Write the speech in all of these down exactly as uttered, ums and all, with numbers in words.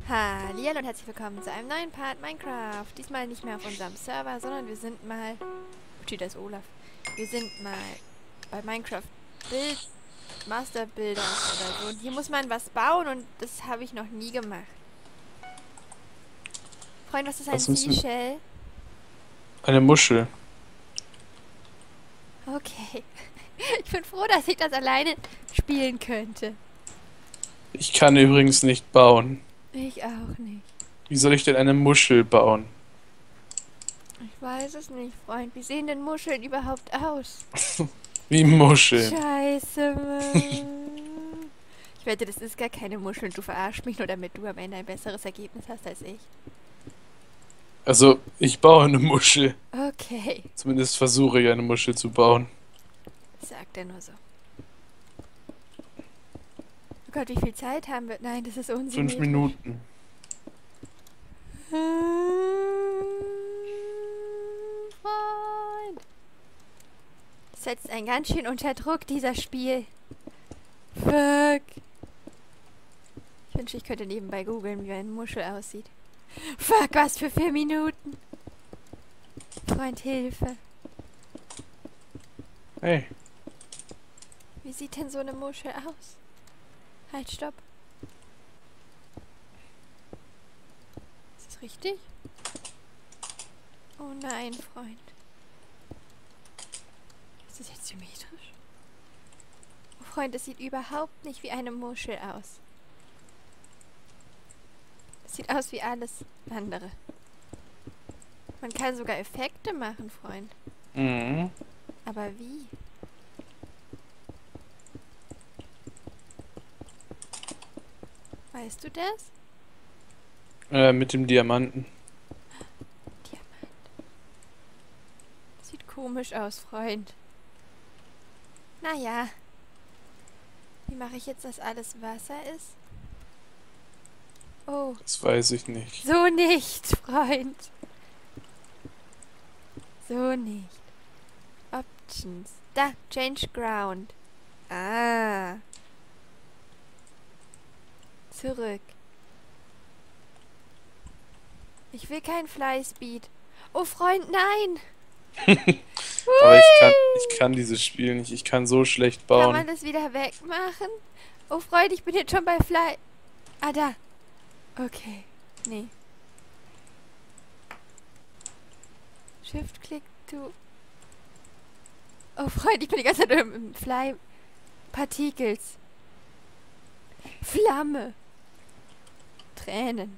Hallihallo und herzlich willkommen zu einem neuen Part Minecraft. Diesmal nicht mehr auf unserem Server, sondern wir sind mal... Okay, da ist Olaf. Wir sind mal bei Minecraft Bild... Master Builders oder so. Und hier muss man was bauen und das habe ich noch nie gemacht. Freund, was ist ein Was müssen... Seashell? Eine Muschel. Okay. Ich bin froh, dass ich das alleine spielen könnte. Ich kann übrigens nicht bauen. Ich auch nicht. Wie soll ich denn eine Muschel bauen? Ich weiß es nicht, Freund. Wie sehen denn Muscheln überhaupt aus? Wie Muscheln. Scheiße, Mann. Ich wette, das ist gar keine Muschel und du verarschst mich nur, damit du am Ende ein besseres Ergebnis hast als ich. Also, ich baue eine Muschel. Okay. Zumindest versuche ich eine Muschel zu bauen. Sagt er nur so. Oh Gott, wie viel Zeit haben wir? Nein, das ist unsymmetrisch. Fünf Minuten. Freund. Das setzt einen ganz schön unter Druck, dieser Spiel. Fuck. Ich wünsche, ich könnte nebenbei googeln, wie eine Muschel aussieht. Fuck, was für vier Minuten. Freund, Hilfe. Hey. Wie sieht denn so eine Muschel aus? Halt, stopp. Ist das richtig? Oh nein, Freund. Ist das jetzt symmetrisch? Oh Freund, das sieht überhaupt nicht wie eine Muschel aus. Das sieht aus wie alles andere. Man kann sogar Effekte machen, Freund. Mhm. Aber wie? Weißt du das? Äh, mit dem Diamanten. Diamant. Sieht komisch aus, Freund. Naja. Wie mache ich jetzt, dass alles Wasser ist? Oh. Das weiß ich nicht. So nicht, Freund. So nicht. Options. Da, Change Ground. Ah. Zurück. Ich will kein Flyspeed. Oh, Freund, nein! Aber ich kann, Hui! ich kann dieses Spiel nicht. Ich kann so schlecht Kann man bauen. das wieder wegmachen? Oh, Freund, ich bin jetzt schon bei Fly... Ah, da. Okay. Nee. Shift-Klick, to... Oh, Freund, ich bin die ganze Zeit im, im Fly... Particles. Flamme. Tränen.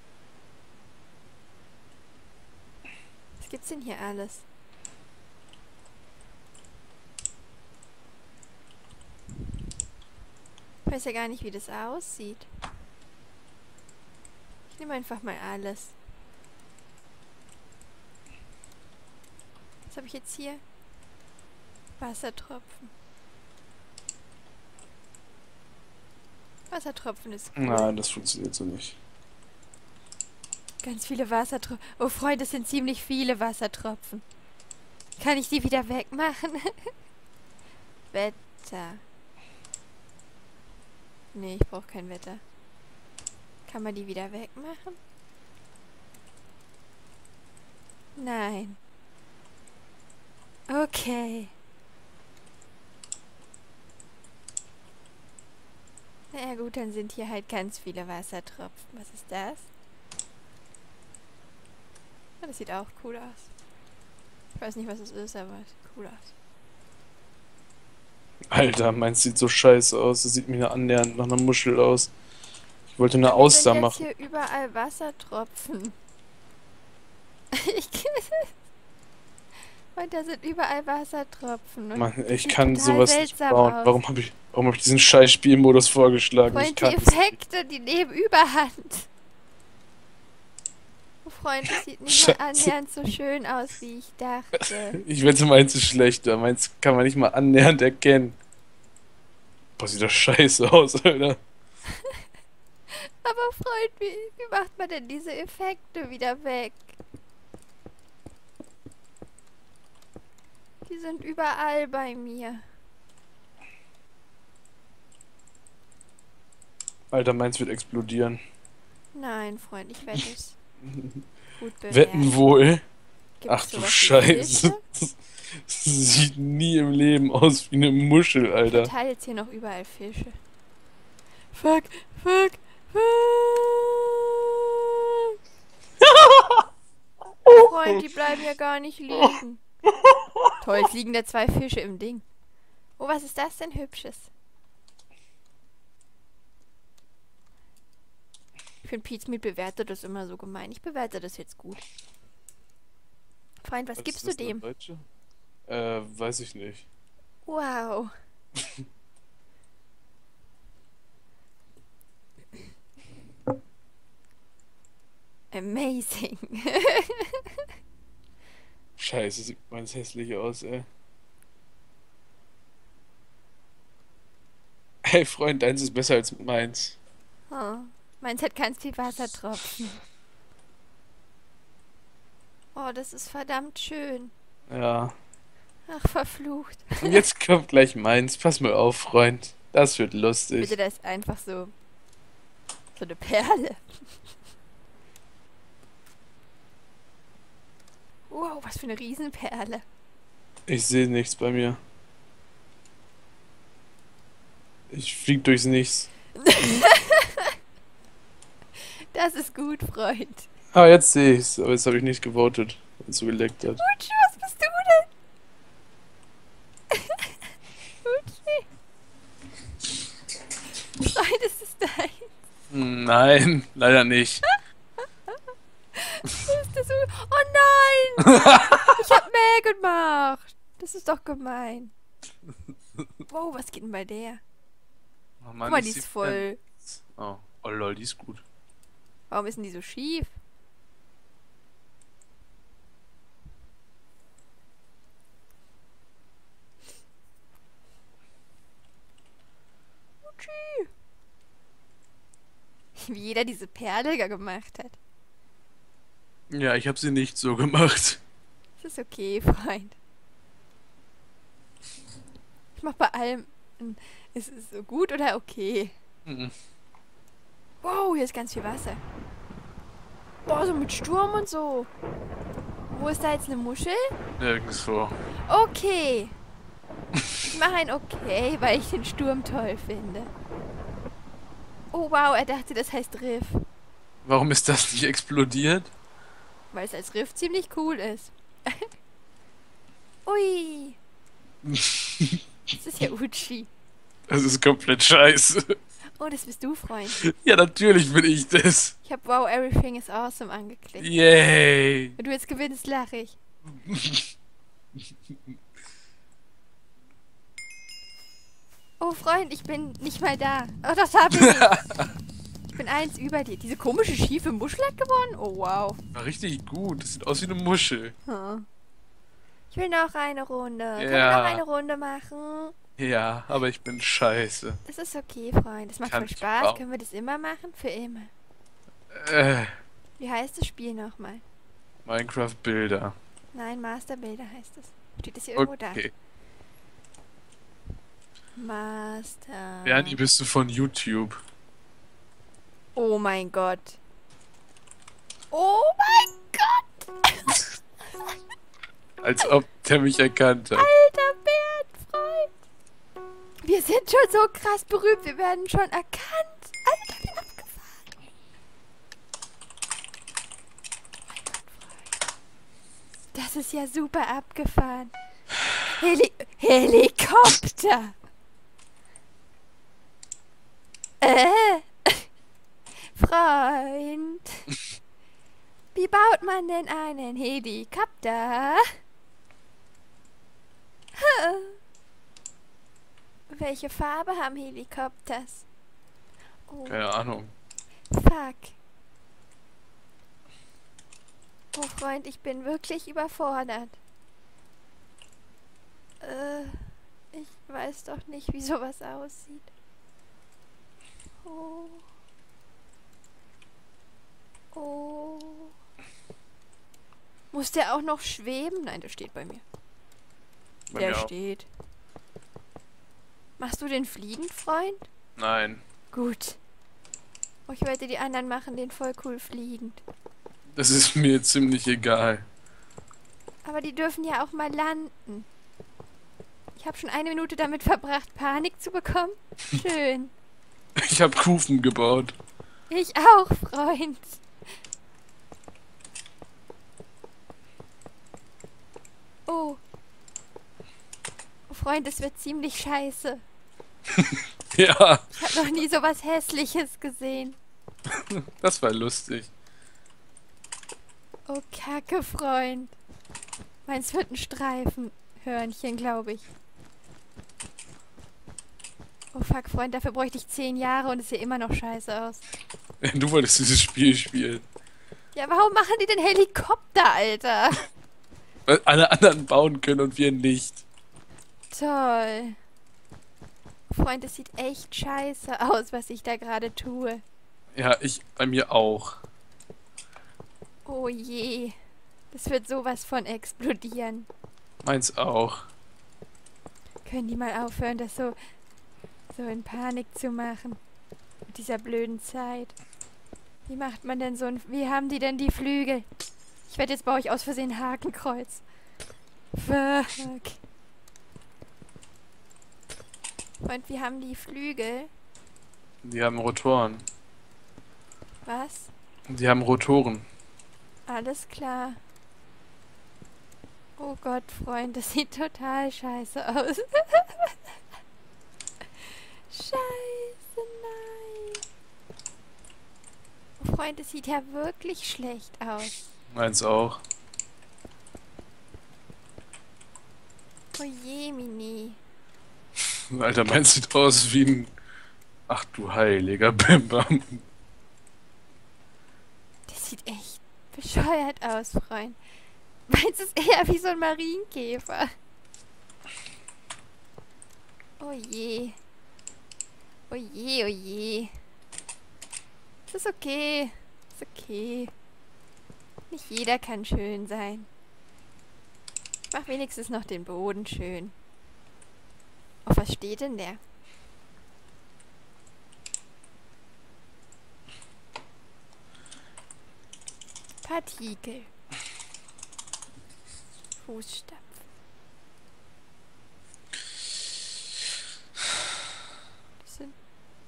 Was gibt's denn hier alles? Ich weiß ja gar nicht, wie das aussieht. Ich nehme einfach mal alles. Was habe ich jetzt hier? Wassertropfen. Wassertropfen ist cool. Nein, das funktioniert so nicht. Ganz viele Wassertropfen. Oh, Freund, das sind ziemlich viele Wassertropfen. Kann ich die wieder wegmachen? Wetter. Nee, ich brauche kein Wetter. Kann man die wieder wegmachen? Nein. Okay. Na ja gut, dann sind hier halt ganz viele Wassertropfen. Was ist das? Ja, das sieht auch cool aus. Ich weiß nicht, was es ist, aber es sieht cool aus. Alter, meins sieht so scheiße aus. Das sieht mir ja annähernd nach einer Muschel aus. Ich wollte eine Ja, mir sind Auster jetzt machen. hier überall Wassertropfen. Ich Und da sind überall Wassertropfen. Und Mann, ich sieht kann total sowas nicht seltsam bauen. aus. Warum habe ich, warum hab ich diesen scheiß Spielmodus vorgeschlagen? Ich Freund, die kann das nicht. Effekte, die nehmen Überhand. Oh, Freund, das sieht nicht mal Scheiße. annähernd so schön aus, wie ich dachte. Ich wette, meins ist schlechter. Meins kann man nicht mal annähernd erkennen. Boah, sieht das scheiße aus, Alter. Aber Freund, wie, wie macht man denn diese Effekte wieder weg? Die sind überall bei mir. Alter, meins wird explodieren. Nein, Freund, ich werde es gut bewerten. Wetten wohl. Gibt's Ach du sowas wie Scheiße. Fische? Sieht nie im Leben aus wie eine Muschel, Ich Alter. verteile jetzt hier noch überall Fische. Fuck, fuck, fuck. Freund, die bleiben ja gar nicht liegen. Toll, es liegen da zwei Fische im Ding. Oh, was ist das denn Hübsches? Ich finde, Pete's Meat bewertet das immer so gemein. Ich bewerte das jetzt gut. Freund, was Was gibst ist du das, eine dem? Deutsche? Äh, weiß ich nicht. Wow. Amazing. Scheiße, sieht meins hässlich aus, ey. Hey Freund, deins ist besser als meins. Oh, meins hat ganz viel Wassertropfen. Oh, das ist verdammt schön. Ja. Ach, verflucht. Und jetzt kommt gleich meins. Pass mal auf, Freund. Das wird lustig. Bitte, das ist einfach so. So eine Perle. Wow, was für eine Riesenperle. Ich sehe nichts bei mir. Ich flieg durchs Nichts. Das ist gut, Freund. Ah, jetzt sehe ich's. Aber jetzt habe ich nicht gewotet, wenn es so geleckt hat. Utschi, was bist du denn? Utschi. Freund, ist es dein? Nein, leider nicht. Ist das so? Oh nein! Ich hab mehr gemacht. Das ist doch gemein. Wow, was geht denn bei der? Oh Mann, Guck mal, ich die seh ist voll. nichts. Oh, oh lol, die ist gut. Warum ist denn die so schief? Utschi. Wie jeder diese Perle da gemacht hat. Ja, ich habe sie nicht so gemacht. Das ist okay, Freund. Ich mach bei allem. ein- Ist es so gut oder okay? Mhm. Wow, hier ist ganz viel Wasser. Boah, so mit Sturm und so. Wo ist da jetzt eine Muschel? Nirgendwo. Okay. Ich mache ein Okay, weil ich den Sturm toll finde. Oh wow, er dachte, das heißt Riff. Warum ist das nicht explodiert? Weil es als Riff ziemlich cool ist. Ui. Das ist ja Utschi. Das ist komplett scheiße. Oh, das bist du, Freund. Ja, natürlich bin ich das. Ich habe Wow, Everything is Awesome angeklickt. Yay. Wenn du jetzt gewinnst, lache ich. Oh, Freund, ich bin nicht mal da. Oh, das habe ich. Ich bin eins über dir. Diese komische, schiefe Muschel hat gewonnen? Oh, wow. War richtig gut. Das sieht aus wie eine Muschel. Hm. Ich will noch eine Runde. Können wir Ja. noch eine Runde machen? Ja, aber ich bin scheiße. Das ist okay, Freund. Das macht Kann voll ich Spaß. auch. Können wir das immer machen? Für immer. Äh, Wie heißt das Spiel nochmal? Minecraft Bilder. Nein, Masterbilder heißt es. Steht das hier irgendwo Okay. da? Master... Bernie, bist du von YouTube? Oh mein Gott. Oh mein Gott! Als ob der mich erkannt hat. Alter Bärenfreund! Wir sind schon so krass berühmt. Wir werden schon erkannt. Alter, wie abgefahren. Mein Gott, Freund. Das ist ja super abgefahren. Heli Helikopter! Äh? Freund. Wie baut man denn einen Helikopter? Huh. Welche Farbe haben Helikopters? Oh, Keine Ahnung. fuck. Oh, Freund, ich bin wirklich überfordert. Äh, ich weiß doch nicht, wie sowas aussieht. Oh. Oh. Muss der auch noch schweben? Nein, der steht bei mir. Bei Der mir auch. steht. Machst du den fliegend, Freund? Nein. Gut. Oh, ich wette, die anderen machen den voll cool fliegend. Das ist mir ziemlich egal. Aber die dürfen ja auch mal landen. Ich habe schon eine Minute damit verbracht, Panik zu bekommen. Schön. Ich habe Kufen gebaut. Ich auch, Freund. Oh. Oh, Freund, es wird ziemlich scheiße. Ja, Ich habe noch nie sowas Hässliches gesehen. das war lustig. Oh, Kacke, Freund. Meins wird ein Streifenhörnchen, glaube ich. Oh, fuck, Freund, dafür bräuchte ich zehn Jahre und es sieht immer noch scheiße aus. Du wolltest dieses Spiel spielen. Ja, warum machen die denn Helikopter, Alter? Weil alle anderen bauen können und wir nicht. Toll. Freund, es sieht echt scheiße aus, was ich da gerade tue. Ja, ich bei mir auch. Oh je. Das wird sowas von explodieren. Meins auch. Können die mal aufhören, das so, so in Panik zu machen? Mit dieser blöden Zeit. Wie macht man denn so ein... Wie haben die denn die Flügel? Ich werde jetzt baue ich aus Versehen ein Hakenkreuz. Fuck. Und wie haben die Flügel? Die haben Rotoren. Was? Die haben Rotoren. Alles klar. Oh Gott, Freund, das sieht total scheiße aus. Scheiße, nein. Oh Freund, das sieht ja wirklich schlecht aus. Meins auch. Oh je, Mini. Alter, meins sieht aus wie ein... Ach du heiliger Bimbam. Das sieht echt bescheuert aus, Freund. Meins ist eher wie so ein Marienkäfer. Oh je. Oh je, oh je. Es ist okay. Es ist okay. Nicht jeder kann schön sein. Ich mach wenigstens noch den Boden schön. Auf was steht denn der? Partikel. Fußstapfen. Das sind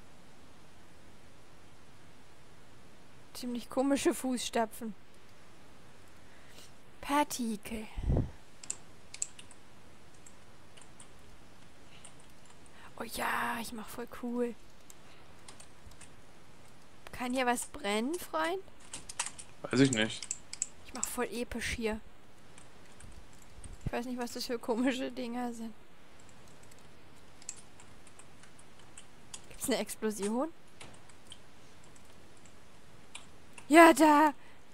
ziemlich komische Fußstapfen. Partikel. Oh ja, ich mach voll cool. Kann hier was brennen, Freund? Weiß ich nicht. Ich mach voll episch hier. Ich weiß nicht, was das für komische Dinger sind. Gibt's eine Explosion? Ja, da!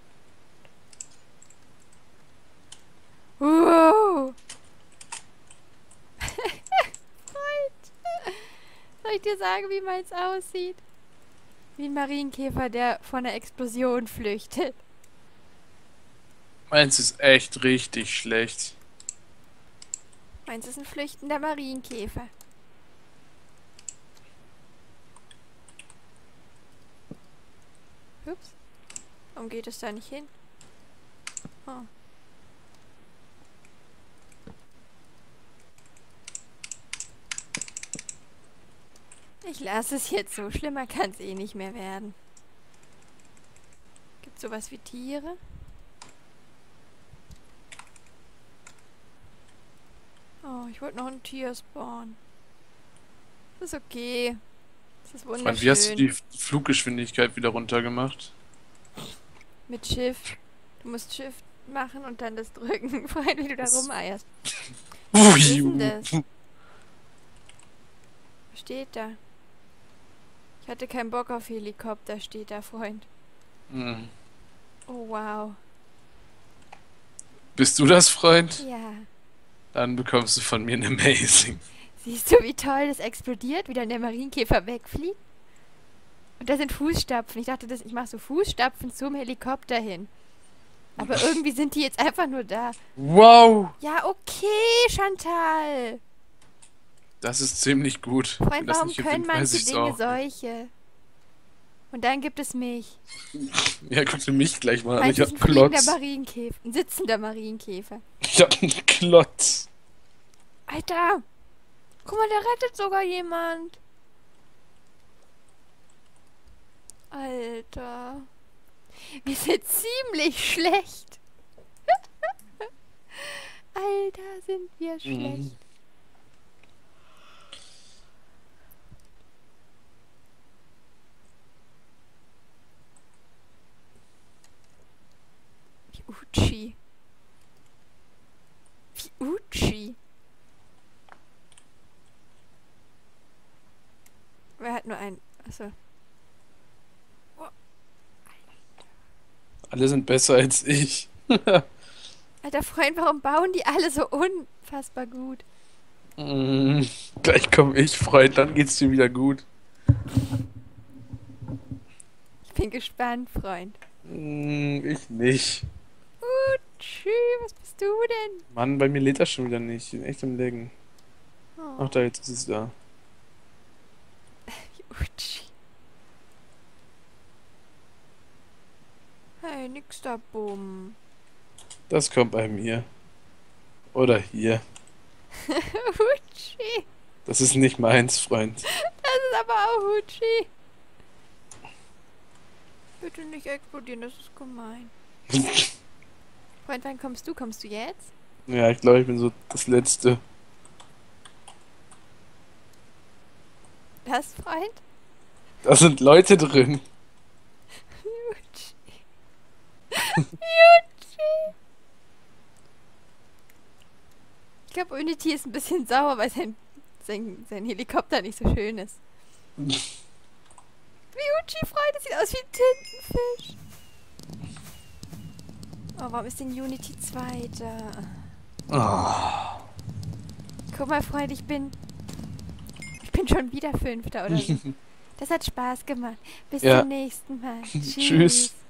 Wow! Soll ich dir sagen, wie meins aussieht? Wie ein Marienkäfer, der vor einer Explosion flüchtet. Meins ist echt richtig schlecht. Meins ist ein flüchtender Marienkäfer. Ups. Warum geht es da nicht hin? Oh. Ich lasse es jetzt so. Schlimmer kann es eh nicht mehr werden. Gibt sowas wie Tiere? Oh, ich wollte noch ein Tier spawnen. Das ist okay. Das ist wunderschön. Und wie hast du die Fluggeschwindigkeit wieder runtergemacht? Mit Shift. Du musst Shift machen und dann das drücken, Freund, wie du da rumeierst. Was ist denn das? Was steht da? Ich hatte keinen Bock auf Helikopter, steht da, Freund. Hm. Oh, wow. Bist du das, Freund? Ja. Dann bekommst du von mir ein Amazing. Siehst du, wie toll das explodiert, wie dann der Marienkäfer wegfliegt? Und da sind Fußstapfen. Ich dachte, das, ich mache so Fußstapfen zum Helikopter hin. Aber irgendwie sind die jetzt einfach nur da. Wow! Ja, okay, Chantal. Das ist ziemlich gut. Freund, Wenn das warum nicht können gewinnt, weiß manche ich's Dinge auch nicht. solche? Und dann gibt es mich. Ja, guck dir mich gleich mal an. Meins Ich ist hab ein einen fliegender Klotz. Marienkäfer. Ein sitzender Marienkäfer. Ich hab einen Klotz. Alter! Guck mal, der rettet sogar jemand. Alter. Wir sind ziemlich schlecht. Alter, sind wir schlecht. Mhm. Wie Uchi. Wie Uchi. Wer hat nur einen? Achso. Alle sind besser als ich. Alter Freund, warum bauen die alle so unfassbar gut? Mm, Gleich komme ich, Freund, dann geht's dir wieder gut. Ich bin gespannt, Freund. Mm, Ich nicht. Uchi, was bist du denn? Mann, bei mir lädt das schon wieder nicht. Ich bin echt im Laggen. Oh, Ach, da, jetzt ist es da. wie Uchi. Hey, nix da, Bumm. Das kommt bei mir. Oder hier. Uchi. Das ist nicht meins, Freund. Das ist aber auch Uchi. Bitte nicht explodieren, das ist gemein. Freund, wann kommst du? Kommst du jetzt? Ja, ich glaube, ich bin so das Letzte. Das, Freund? Da sind Leute drin. Uchi. Uchi. Ich glaube, Unity ist ein bisschen sauer, weil sein, sein, sein Helikopter nicht so schön ist. Wie Uchi, Freund, das sieht aus wie ein Tintenfisch. Oh, warum ist denn Unity Zweiter? Ah. Guck mal, Freund, ich bin... Ich bin schon wieder Fünfter oder so. Das hat Spaß gemacht. Bis Ja. zum nächsten Mal. Tschüss. Tschüss.